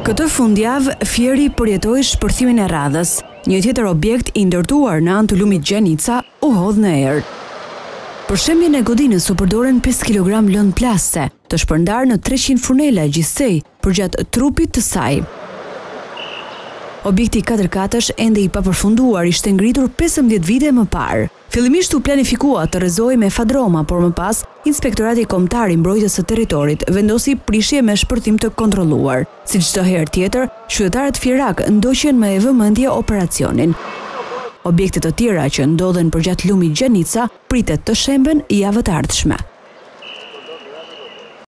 Këtë fundjavë, Fieri përjetoi shpërthimin e radhës. Një tjetër objekt i ndërtuar në anë të lumit Gjenica u hodh në erë. Për shembjen e godinës u përdoren 5 kg lëndë plaste, të shpërndarë në 300 funela gjithsej përgjatë trupit të saj. Objekti 4x ende i papërfunduar ishte ngritur 15 vite më parë. Fillimisht u planifikua të rrezojë me fadroma, por më pas Inspektorati Kombëtar i Mbrojtjes së Territorit vendosi prishje me shpërthim të kontrolluar. Si çdo herë tjetër, qytetarët fierak ndoqën me vëmendje operacionin. Objekte të tjera që ndodhen përgjatë lumit Gjenica pritet të shemben javë të ardhshme.